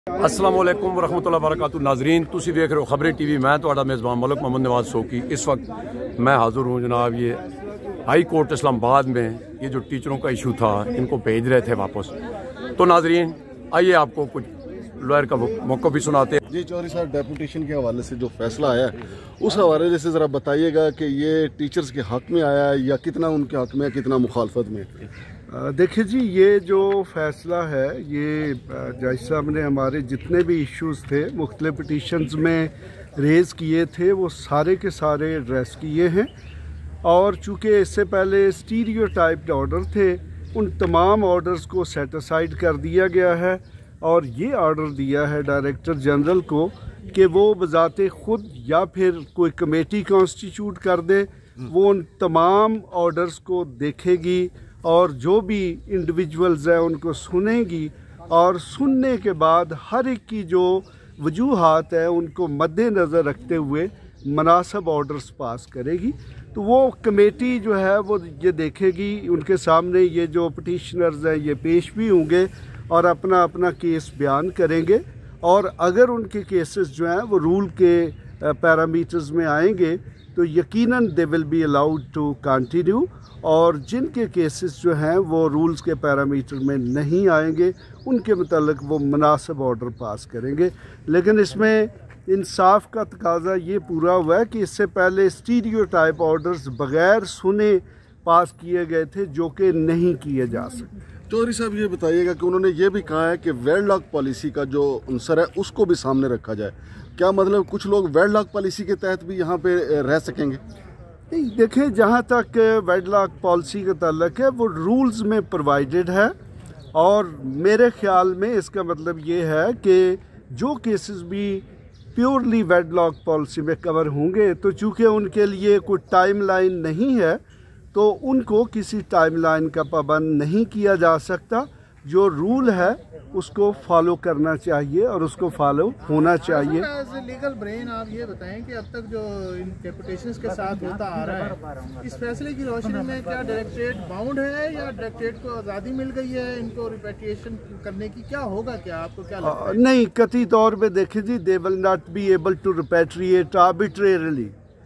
अस्सलाम वालेकुम वरहमतुल्लाहि वबरकातुहू। नाजरीन तुसी देख रहे हो खबरें टीवी। मैं तुहाडा मेज़बान मलिक मोहम्मद नवाज सोकी। इस वक्त मैं हाज़िर हूँ जनाब ये हाई कोर्ट इस्लामाबाद में। ये जो टीचरों का इशू था इनको भेज रहे थे वापस। तो नाजरीन आइए आपको कुछ लॉयर का मौक़िफ़ भी सुनाते हैं। जी चौधरी साहब, डेपुटेशन के हवाले से जो फैसला आया है उस हवाले से ज़रा बताइएगा कि ये टीचर्स के हक़ में आया है या कितना उनके हक़ में, कितना मुखालफत में। देखिए जी, ये जो फ़ैसला है ये जज साहब ने हमारे जितने भी इश्यूज़ थे मुख्तलिफ पिटीशंस में रेज़ किए थे वो सारे के सारे एड्रेस किए हैं। और चूँकि इससे पहले स्टीरियोटाइप्ड ऑर्डर थे उन तमाम ऑर्डर्स को सेट असाइड कर दिया गया है और ये ऑर्डर दिया है डायरेक्टर जनरल को कि वो बज़ाते ख़ुद या फिर कोई कमेटी कॉन्स्टिट्यूट कर दे, वो उन तमाम ऑर्डर्स को देखेगी और जो भी इंडिविजुअल्स हैं उनको सुनेगी और सुनने के बाद हर एक की जो वजूहात है उनको मद्देनज़र रखते हुए मुनासिब ऑर्डर्स पास करेगी। तो वो कमेटी जो है वो ये देखेगी, उनके सामने ये जो पिटिशनर्स हैं ये पेश भी होंगे और अपना अपना केस बयान करेंगे। और अगर उनके केसेस जो हैं वो रूल के पैरामीटर्स में आएंगे तो यकीनन they will be allowed to continue, और जिनके केसेस जो हैं वो रूल्स के पैरामीटर में नहीं आएंगे उनके मुतालिक वो मुनासिब ऑर्डर पास करेंगे। लेकिन इसमें इंसाफ का तकाजा ये पूरा हुआ है कि इससे पहले स्टीरियोटाइप ऑर्डर्स बग़ैर सुने पास किए गए थे जो कि नहीं किए जा सकते। चौधरी साहब ये बताइएगा कि उन्होंने ये भी कहा है कि वेडलॉक पॉलिसी का जो अंसर है उसको भी सामने रखा जाए। क्या मतलब कुछ लोग वेडलॉक पॉलिसी के तहत भी यहाँ पे रह सकेंगे? नहीं, देखें, जहाँ तक वेडलॉक पॉलिसी का ताल्लुक है वो रूल्स में प्रोवाइडेड है और मेरे ख्याल में इसका मतलब ये है कि जो केसेस भी प्योरली वेडलॉक पॉलिसी में कवर होंगे तो चूँकि उनके लिए कोई टाइमलाइन नहीं है तो उनको किसी टाइमलाइन का पाबंद नहीं किया जा सकता। जो रूल है उसको फॉलो करना चाहिए और उसको फॉलो होना चाहिए। लीगल ब्रेन आप ये बताएं कि अब तक जो इन डेपुटेशंस के साथ होता आ रहा है इस फैसले की रोशनी में क्या डायरेक्टरेट बाउंड है या डायरेक्टरेट को आज़ादी मिल गई है इनको रिपेट्रिएशन करने की? क्या होगा, क्या आपको क्या लगता है? नहीं, कतई तौर पे देखें जी, they will not be able to repatriate arbitrarily.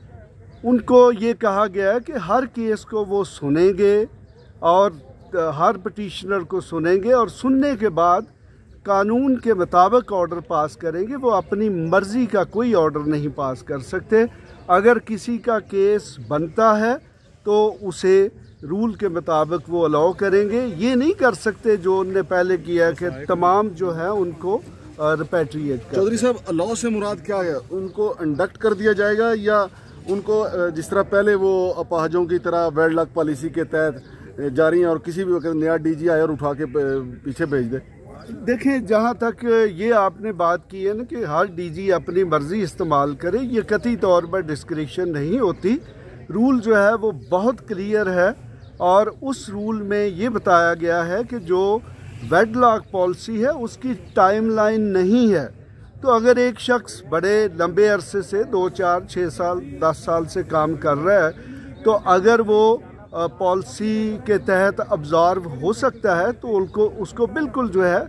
उनको ये कहा गया है कि हर केस को वो सुनेंगे और हर पिटिशनर को सुनेंगे और सुनने के बाद कानून के मुताबिक ऑर्डर पास करेंगे। वो अपनी मर्ज़ी का कोई ऑर्डर नहीं पास कर सकते। अगर किसी का केस बनता है तो उसे रूल के मुताबिक वो अलाउ करेंगे। ये नहीं कर सकते जो उनने पहले किया कि तमाम जो है उनको रिपेट्रिएट कर। चौधरी साहब, लॉ से मुराद क्या है? उनको इंडक्ट कर दिया जाएगा या उनको जिस तरह पहले वो अपाहजों की तरह वेडलॉक पॉलिसी के तहत जारी हैं और किसी भी वक्त नया डीजी आए और उठा के पीछे भेज दे? देखें, जहाँ तक ये आपने बात की है ना कि हर डीजी अपनी मर्ज़ी इस्तेमाल करे, ये कतई तौर पर डिस्क्रिप्शन नहीं होती। रूल जो है वो बहुत क्लियर है और उस रूल में ये बताया गया है कि जो वेडलॉक पॉलिसी है उसकी टाइमलाइन नहीं है। तो अगर एक शख्स बड़े लंबे अरसे से 2, 4, 6 साल 10 साल से काम कर रहा है तो अगर वो पॉलिसी के तहत अब्जॉर्व हो सकता है तो उनको उसको बिल्कुल जो है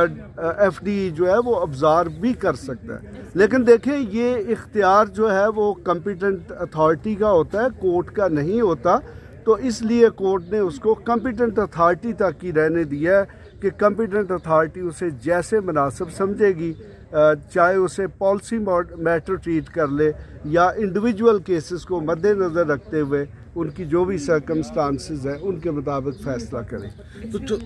एफडी जो है वो अब्जॉर्व भी कर सकता है। लेकिन देखें, ये इख्तियार जो है वो कॉम्पिटेंट अथॉरिटी का होता है, कोर्ट का नहीं होता। तो इसलिए कोर्ट ने उसको कॉम्पिटेंट अथॉरिटी तक ही रहने दिया है कि कॉम्पिटेंट अथॉरिटी उसे जैसे मुनासिब समझेगी, चाहे उसे पॉलिसी मैटर ट्रीट कर ले या इंडिविजुअल केसेस को मद्देनज़र रखते हुए उनकी जो भी सर्कमस्टांसेस हैं उनके मुताबिक फ़ैसला करें। तो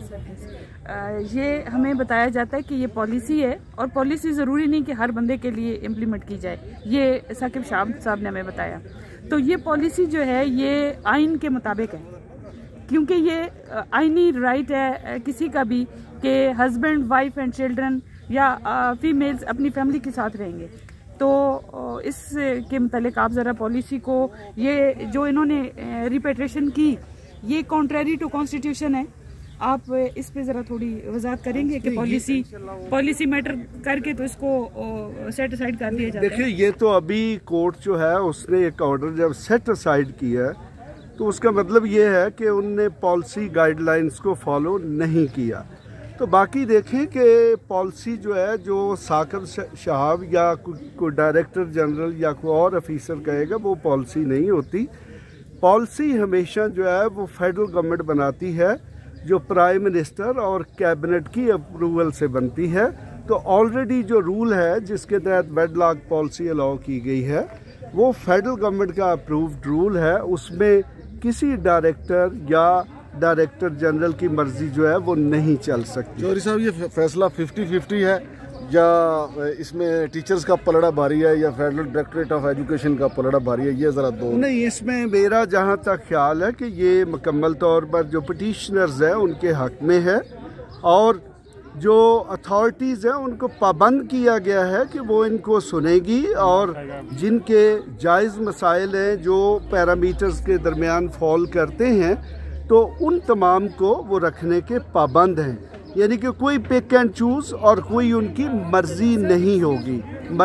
ये हमें बताया जाता है कि ये पॉलिसी है और पॉलिसी ज़रूरी नहीं कि हर बंदे के लिए इम्प्लीमेंट की जाए। ये साकिब साहब ने हमें बताया। तो ये पॉलिसी जो है ये आइन के मुताबिक है क्योंकि ये आइनी राइट है किसी का भी कि हस्बैंड, वाइफ एंड चिल्ड्रन या फीमेल्स अपनी फैमिली के साथ रहेंगे। तो इसके मुतालिक आप ज़रा पॉलिसी को, ये जो इन्होंने रिपेट्रेशन की ये कॉन्ट्रेरी टू कॉन्स्टिट्यूशन है। आप इस पे ज़रा थोड़ी वजाहत करेंगे कि पॉलिसी मैटर करके तो इसको सेट असाइड कर दिया जाता है। देखिए, ये तो अभी कोर्ट जो है उसने एक ऑर्डर जब सेट असाइड किया है तो उसका मतलब ये है कि उनने पॉलिसी गाइडलाइंस को फॉलो नहीं किया। तो बाकी देखें कि पॉलिसी जो है, जो साकिब शहाब या कोई डायरेक्टर जनरल या कोई और ऑफिसर कहेगा, वो पॉलिसी नहीं होती। पॉलिसी हमेशा जो है वो फेडरल गवर्नमेंट बनाती है, जो प्राइम मिनिस्टर और कैबिनेट की अप्रूवल से बनती है। तो ऑलरेडी जो रूल है जिसके तहत वेडलॉक पॉलिसी अलाउ की गई है, वो फेडरल गवर्नमेंट का अप्रूव्ड रूल है। उसमें किसी डायरेक्टर या डायरेक्टर जनरल की मर्जी जो है वो नहीं चल सकती। चौधरी साहब, ये फैसला 50-50 है या इसमें टीचर्स का पलड़ा भारी है या फेडरल डायरेक्टरेट ऑफ एजुकेशन का पलड़ा भारी है? ये ज़रा दो। नहीं, इसमें मेरा जहाँ तक ख्याल है कि ये मुकम्मल तौर पर जो पिटिशनर्स हैं उनके हक में है, और जो अथॉरिटीज़ हैं उनको पाबंद किया गया है कि वो इनको सुनेगी, और जिनके जायज़ मसाइल हैं जो पैरामीटर्स के दरमियान फॉल करते हैं, तो उन तमाम को वो रखने के पाबंद हैं। यानी कि कोई पिक एंड चूज़ और कोई उनकी मर्जी नहीं होगी।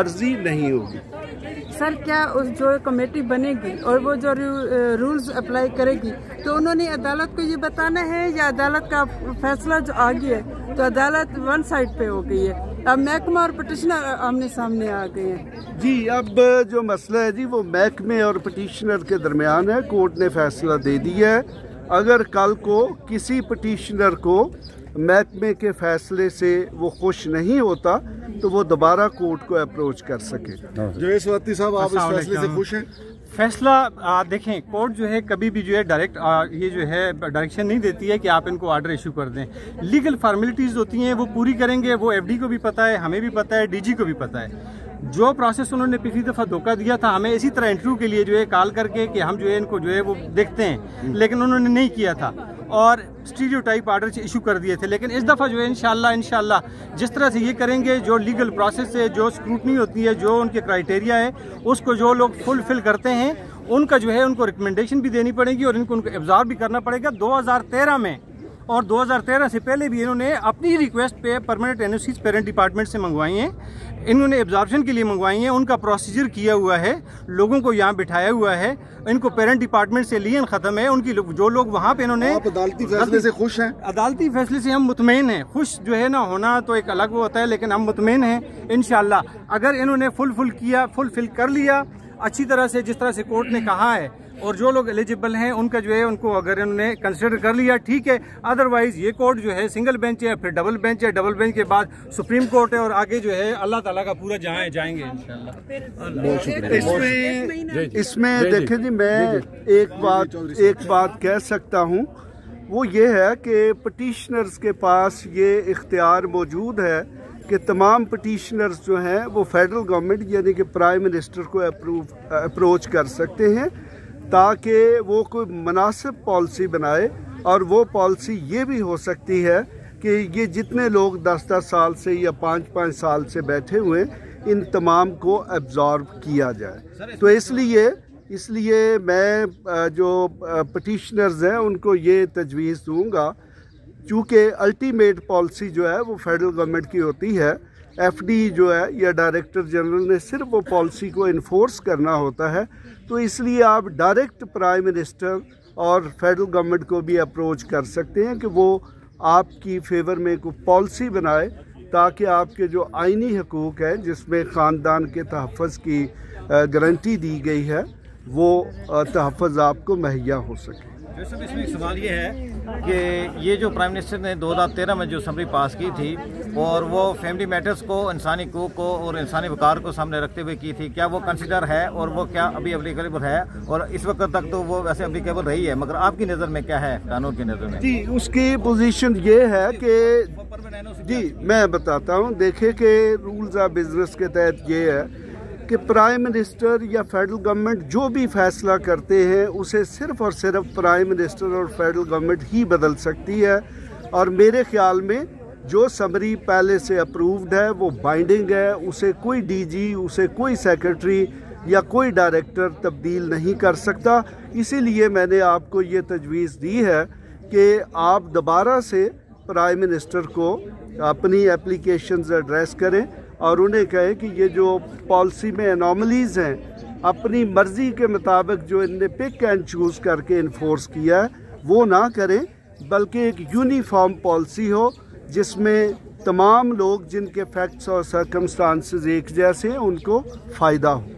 सर, क्या उस जो कमेटी बनेगी और वो जो रूल्स अप्लाई करेगी, तो उन्होंने अदालत को ये बताना है या अदालत का फैसला जो आ गया है तो अदालत वन साइड पे हो गई है, अब महकमा और पिटिशनर आमने सामने आ गए हैं? जी, अब जो मसला है जी वो महकमे और पिटिशनर के दरमियान है। कोर्ट ने फैसला दे दिया है। अगर कल को किसी पिटिशनर को महकमे के फैसले से वो खुश नहीं होता तो वो दोबारा कोर्ट को अप्रोच कर सके। जो यशवंती साहब, आप इस फैसले से खुश हैं? फैसला देखें, कोर्ट जो है कभी भी जो है डायरेक्ट ये जो है डायरेक्शन नहीं देती है कि आप इनको ऑर्डर इशू कर दें। लीगल फॉर्मेलिटीज़ होती हैं वो पूरी करेंगे। वो एफडी को भी पता है, हमें भी पता है, डीजी को भी पता है। जो प्रोसेस उन्होंने पिछली दफ़ा धोखा दिया था हमें इसी तरह इंटरव्यू के लिए जो है कॉल करके कि हम जो है इनको जो है वो देखते हैं, लेकिन उन्होंने नहीं किया था और स्टीरियोटाइप ऑर्डर इशू कर दिए थे। लेकिन इस दफ़ा जो है इंशाल्लाह जिस तरह से ये करेंगे, जो लीगल प्रोसेस है, जो स्क्रूटनी होती है, जो उनके क्राइटेरिया है, उसको जो लोग फुलफिल करते हैं उनका जो है उनको रिकमेंडेशन भी देनी पड़ेगी और इनको एब्जॉर्ब भी करना पड़ेगा। 2013 में और 2013 से पहले भी इन्होंने अपनी रिक्वेस्ट पे परमानेंट एनओसीज पेरेंट डिपार्टमेंट से मंगवाई हैं। इन्होंने एब्जॉर्प्शन के लिए मंगवाई हैं, उनका प्रोसीजर किया हुआ है, लोगों को यहाँ बिठाया हुआ है, इनको पेरेंट डिपार्टमेंट से लियन ख़त्म है। उनकी जो लोग वहाँ पे इन्होंने, आप अदालती फैसले से खुश हैं? अदालती फैसले से हम मुतमईन हैं। खुश जो है ना होना तो एक अलग वो होता है, लेकिन हम मुतमईन हैं इंशाल्लाह। अगर इन्होंने फुलफिल कर लिया अच्छी तरह से, जिस तरह से कोर्ट ने कहा है, और जो लोग एलिजिबल हैं उनका जो है उनको अगर इन्होंने कंसिडर कर लिया ठीक है। अदरवाइज ये कोर्ट जो है सिंगल बेंच है, फिर डबल बेंच है, डबल बेंच के बाद सुप्रीम कोर्ट है, और आगे जो है अल्लाह ताला का पूरा जहाँ जाएंगे इंशाल्लाह। इसमें देखें जी, मैं एक बात कह सकता हूँ, वो ये है कि पिटिशनर्स के पास ये इख्तियार मौजूद है कि तमाम पिटिशनर्स जो हैं वो फेडरल गवर्नमेंट यानी कि प्राइम मिनिस्टर को अप्रोच कर सकते हैं ताकि वो कोई मुनासिब पॉलिसी बनाए। और वो पॉलिसी ये भी हो सकती है कि ये जितने लोग 10-10 साल से या 5-5 साल से बैठे हुए इन तमाम को एब्जॉर्ब किया जाए। तो इसलिए मैं जो पिटिशनर्स हैं उनको ये तजवीज़ दूँगा, चूँकि अल्टीमेट पॉलिसी जो है वो फेडरल गवर्नमेंट की होती है, एफडी जो है या डायरेक्टर जनरल ने सिर्फ वो पॉलिसी को इन्फोर्स करना होता है। तो इसलिए आप डायरेक्ट प्राइम मिनिस्टर और फेडरल गवर्नमेंट को भी अप्रोच कर सकते हैं कि वो आपकी फेवर में कोई पॉलिसी बनाए ताकि आपके जो आइनी हकूक़ हैं जिसमें ख़ानदान के तहफ़्फ़ुज़ की गारंटी दी गई है वो तहफ़्फ़ुज़ आपको मुहैया हो सके। जैसे इसमें एक सवाल ये है कि ये जो प्राइम मिनिस्टर ने 2013 में जो समरी पास की थी और वो फैमिली मैटर्स को, इंसानी हकूक़ को और इंसानी वक़ार को सामने रखते हुए की थी, क्या वो कंसिडर है और वो क्या अभी एप्लीकेबल है? और इस वक्त तक तो वो वैसे एप्लीकेबल रही है, मगर आपकी नज़र में क्या है, कानून की नज़र में? जी, उसकी पोजीशन ये है कि जी मैं बताता हूँ। देखे कि रूल्स ऑफ बिजनेस के तहत ये है कि प्राइम मिनिस्टर या फेडरल गवर्नमेंट जो भी फैसला करते हैं उसे सिर्फ और सिर्फ प्राइम मिनिस्टर और फेडरल गवर्नमेंट ही बदल सकती है। और मेरे ख्याल में जो समरी पहले से अप्रूव्ड है वो बाइंडिंग है, उसे कोई डीजी, उसे कोई सेक्रेटरी या कोई डायरेक्टर तब्दील नहीं कर सकता। इसीलिए मैंने आपको ये तजवीज़ दी है कि आप दोबारा से प्राइम मिनिस्टर को अपनी एप्लीकेशंस एड्रेस करें और उन्हें कहें कि ये जो पॉलिसी में एनॉमलीज़ हैं अपनी मर्ज़ी के मुताबिक जो इनने पिक एंड चूज़ करके इन्फोर्स किया है वो ना करें, बल्कि एक यूनिफॉर्म पॉलिसी हो जिसमें तमाम लोग जिनके फैक्ट्स और सर्कमस्टांसेस एक जैसे हैं उनको फ़ायदा हो।